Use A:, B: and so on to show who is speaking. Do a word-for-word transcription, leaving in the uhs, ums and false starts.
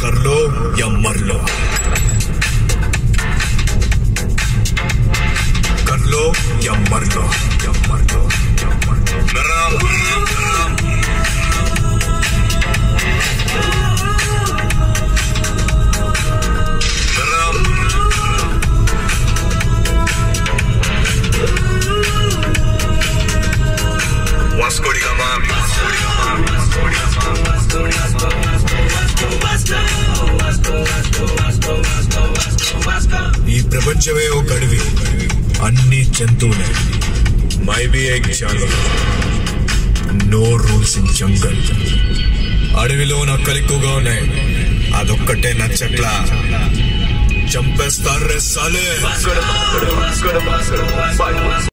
A: कर लो या मर लो, कर लो या मर लो, या मर लो, या मर लो। गरम गरम Vasco da Gama, Vasco da Gama, Vasco da Gama, Vasco da Gama, Vasco Vasco Vasco. ఈ ప్రపంచమే ఒక అడవి, అన్ని జంతువులే. మై బి ఎక్ జానవర్, నో రూల్స్ ఇన్ జంగల్. అడవిలో నక్కలు ఎక్కువగా ఉన్నాయి, అదొక్కటే నచ్చట్లా. చంపేస్తారే సాలే.